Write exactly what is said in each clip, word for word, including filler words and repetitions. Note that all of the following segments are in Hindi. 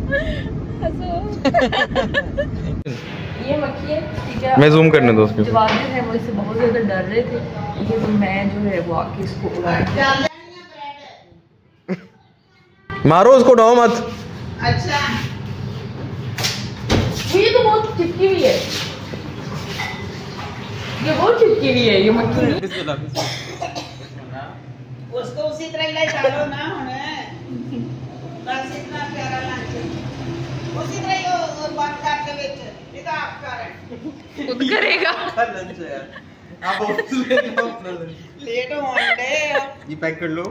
ये मक्खी है, ठीक है। मैं जूम करने दो उसके। जवाब है वो इससे बहुत ज्यादा डर रहे थे, ठीक है। तो मैं जो है वो आके इसको उड़ाया। मारो उसको, उड़ाओ मत। अच्छा ये तो बहुत चिपकी हुई है, ये बहुत चिपकी हुई है ये मक्खी। उसको उसी तरह ले डालो ना होने बस इतना प्यारा लंच उसी तरह यो बंद करके बेच ये तो आप करें खुद करेगा लंच है यार, आप ऑफिस में जाओ अपना लंच लेट होंडे ये पैक कर लो।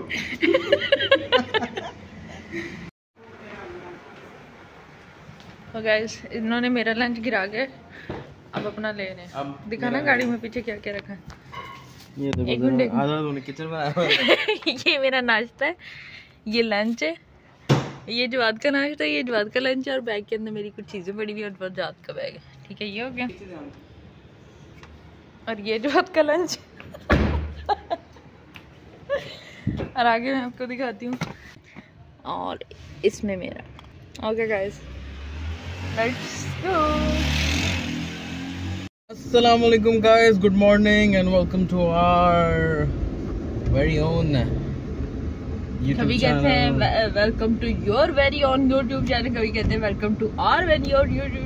तो गाइस इन्होंने मेरा लंच गिरा के अब अपना ले रहे हैं। दिखाना गाड़ी में पीछे क्या क्या रखा है। ये देखो एक मिनट आधा तो किचन में आया हुआ है। ये मेरा नाश्ता है, ये लंच है, ये जवाद का नाश्ता है, ये जवाद का लंच है, और बैग के अंदर मेरी कुछ चीजें पड़ी हुई है और जवाद का बैग है, ठीक है। ये हो गया, और ये जवाद का लंच और आगे मैं आपको दिखाती हूँ, और इसमें मेरा। Okay guys let's go. अस्सलाम वालेकुम guys, good morning and welcome to our very own कभी कहते हैं welcome to your very own YouTube channel, कभी कहते हैं welcome to our very own YouTube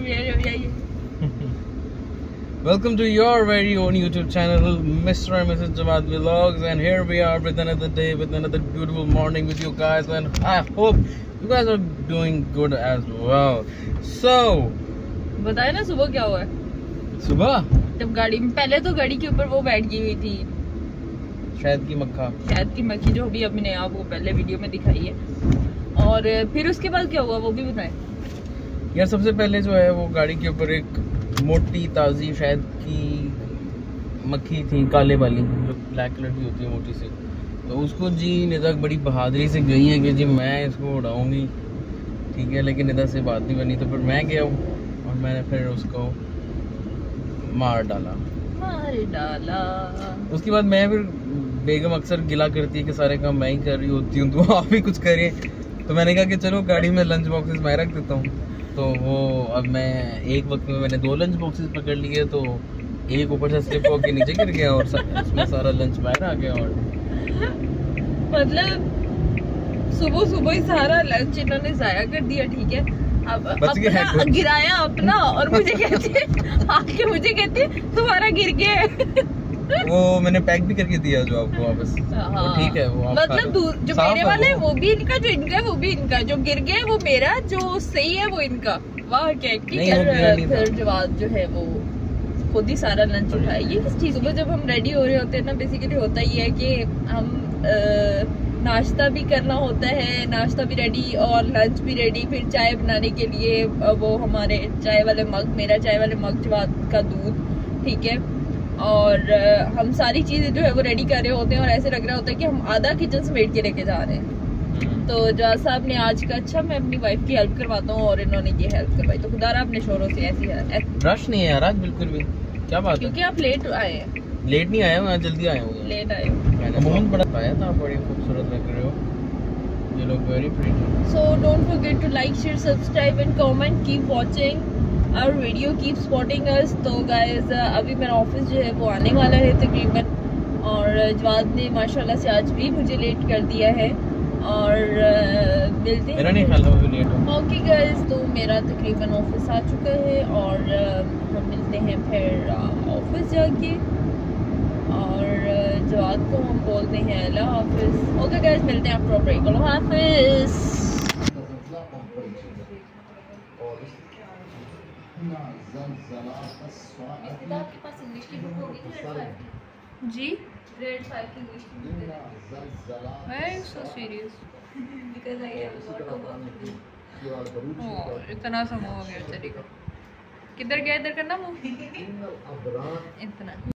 Welcome to your very own YouTube channel, Mister and Missus Jawad Vlogs, and here we are with another day, with another beautiful morning with you guys, and I hope you guys are doing good as well. So, बताए ना सुबह क्या हुआ है? सुबह जब गाड़ी में, पहले तो गाड़ी के ऊपर वो बैठ गई हुई थी शहद की मक्खा, शहद की मक्खी, जो भी हमने आपको पहले वीडियो में दिखाई है, और फिर उसके बाद क्या हुआ वो भी बताएं यार। सबसे पहले जो है वो गाड़ी के ऊपर एक मोटी ताज़ी शहद की मक्खी थी, काले वाली, जो ब्लैक कलर की होती है मोटी सी। तो उसको जी निदा बड़ी बहादुरी से गई है कि जी मैं इसको उड़ाऊंगी, ठीक है। लेकिन निदा से बात नहीं बनी, तो फिर मैं गया हूँ और मैंने फिर उसको मार डाला मार डाला उसके बाद मैं फिर, बेगम अक्सर गिला करती है कि सारे काम मैं ही कर रही होती हूँ, तो आप भी कुछ करिए। तो मैंने कहा कि चलो गाड़ी में लंच बॉक्सेस मैं रख देता हूँ। तो वो अब मैं एक वक्त में मैंने दो लंच बॉक्सेस पकड़ लिए, तो एक ऊपर से स्लिप होकर नीचे गिर गया और उसमें सारा लंच बाहर आ गया। और मतलब सुबह सुबह ही सारा लंच इन्होंने जाया कर दिया, ठीक है। अब अपना गिराया अपना, और मुझे कहते आके मुझे कहते तुम्हारा गिर गया। वो मैंने पैक भी करके दिया जो आपको वापस। हाँ, ठीक है। वो मतलब दूर जो मेरे वाला है वो भी इनका, जो इनका है वो भी इनका, जो गिर गया वो मेरा, जो सही है वो इनका। वाह क्या, ठीक है। फिर जवाब जो है वो खुद ही सारा लंच उठाए। ये किस चीज को, जब हम रेडी हो रहे होते हैं ना, बेसिकली होता ही है कि हम नाश्ता भी करना होता है, नाश्ता भी रेडी और लंच भी रेडी। फिर चाय बनाने के लिए वो हमारे चाय वाले मग, मेरा चाय वाले मग, जवाद का दूध, ठीक है। और हम सारी चीजें जो है वो रेडी कर रहे होते हैं, और ऐसे लग रहा होता है कि हम आधा किचन समेट के लेके जा रहे हैं। तो जवाद साहब ने आज का, अच्छा मैं अपनी वाइफ की हेल्प करवाता हूँ, और इन्होंने ये हेल्प करवाई। तो खुदारा अपने शोरों से ऐसी है। रश नहीं है यार आज बिल्कुल भी, क्या बात है? क्योंकि आप लेट आए हैं। लेट नहीं आया हूँ, जल्दी आया हूँ। लेट आए हो, मैंने बहुत बड़ा पाया था, बड़ी खूबसूरत लग रहे हो, you look very pretty. So don't forget to like, share, subscribe and comment. Keep watching our video, keep supporting us. तो guys अभी मेरा ऑफिस जो है वो आने वाला है तकरीबन, और जवाद ने माशाल्लाह से आज भी मुझे लेट कर दिया है, और मिलते हैं। मेरा नहीं ख्याल था वो लेट हो। ओके गाइस, तो मेरा तकरीबन ऑफिस आ चुका है, और हम मिलते हैं फिर ऑफिस जाके, और जवाद को हम बोलते हैं अल्लाह हाफिज। ओके गाइस, मिलते हैं आफ्टर ब्रेक। अल्लाह हाफिज। जी ग्रेड फाइव की इंग्लिश की बुक है। Why are you so serious? Because I have a lot of work. Oh, इतना सा मुँह हो गया तेरी का। किधर गया, इधर करना मुँह इतना।